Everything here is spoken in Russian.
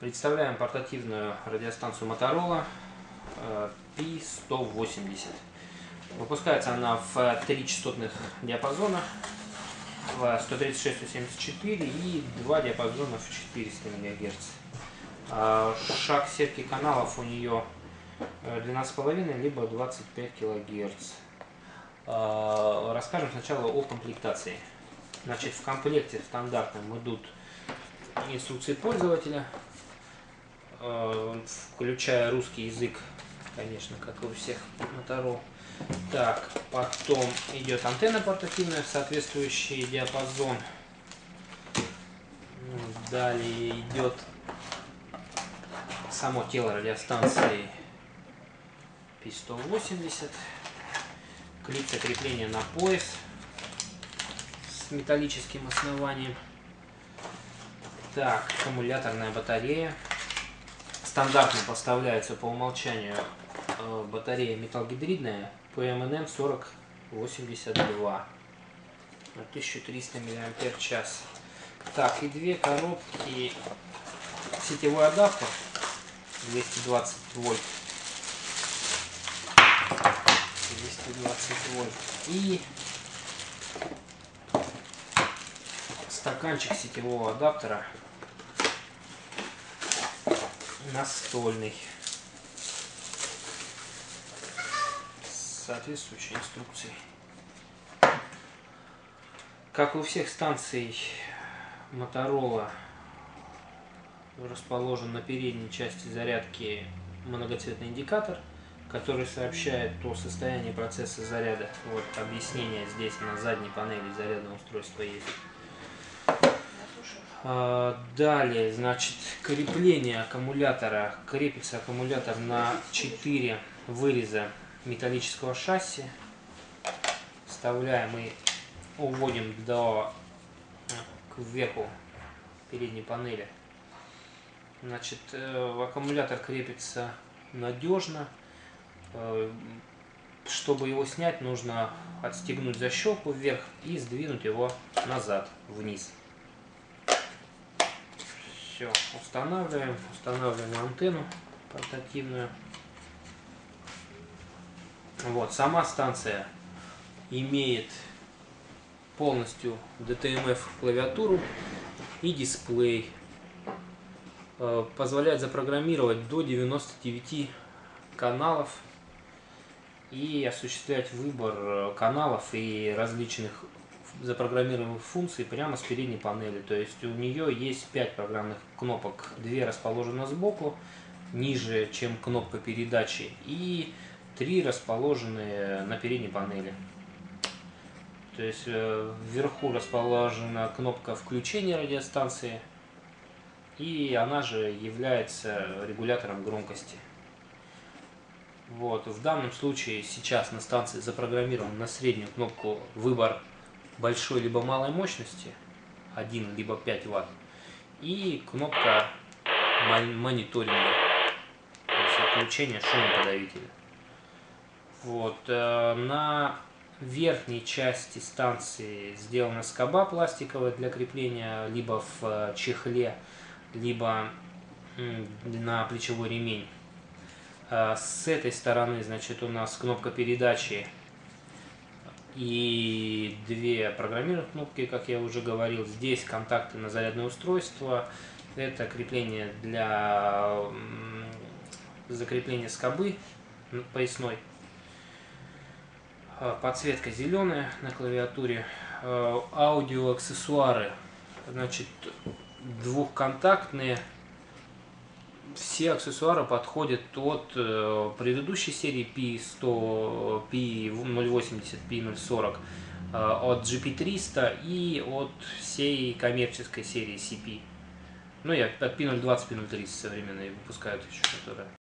Представляем портативную радиостанцию Motorola P180. Выпускается она в 3 частотных диапазона, в 136-174 и 2 диапазона в 400 МГц. Шаг сетки каналов у нее 12,5 либо 25 кГц. Расскажем сначала о комплектации. Значит, в комплекте стандартном идут инструкции пользователя, включая русский язык, конечно, как и у всех Motorola. Так, потом идет антенна портативная, соответствующий диапазон. Далее идет само тело радиостанции P180, клипса крепления на пояс с металлическим основанием. Так, аккумуляторная батарея. Стандартно поставляется по умолчанию батарея металлогидридная PMNM 4082 на 1300 мАч. Так, и две коробки, сетевой адаптер 220 вольт, и стаканчик сетевого адаптера настольный с соответствующей инструкцией. Как и у всех станций Motorola, расположен на передней части зарядки многоцветный индикатор, который сообщает о состоянии процесса заряда. Вот объяснение здесь на задней панели зарядного устройства есть. Далее, значит, крепление аккумулятора. Крепится аккумулятор на 4 выреза металлического шасси. Вставляем и уводим кверху передней панели. Значит, аккумулятор крепится надежно. Чтобы его снять, нужно отстегнуть защелку вверх и сдвинуть его назад, вниз. Все, устанавливаем антенну портативную. Вот, сама станция имеет полностью DTMF клавиатуру и дисплей. Позволяет запрограммировать до 99 каналов и осуществлять выбор каналов и различных запрограммируемых функций прямо с передней панели. То есть у нее есть 5 программных кнопок, 2 расположены сбоку, ниже, чем кнопка передачи, и 3 расположены на передней панели. То есть вверху расположена кнопка включения радиостанции, и она же является регулятором громкости. Вот, в данном случае сейчас на станции запрограммирован на среднюю кнопку выбор большой либо малой мощности, 1 либо 5 Вт, и кнопка мониторинга, то есть отключение шумоподавителя. Вот, на верхней части станции сделана скоба пластиковая для крепления либо в чехле, либо на плечевой ремень. С этой стороны, значит, у нас кнопка передачи и 2 программируемые кнопки, как я уже говорил. Здесь контакты на зарядное устройство. Это крепление для закрепления скобы поясной. Подсветка зеленая на клавиатуре. Аудиоаксессуары, значит, двухконтактные. Все аксессуары подходят от предыдущей серии P100, P080, P040, от GP300 и от всей коммерческой серии CP. Ну и от P020, P030 современные выпускают еще, которые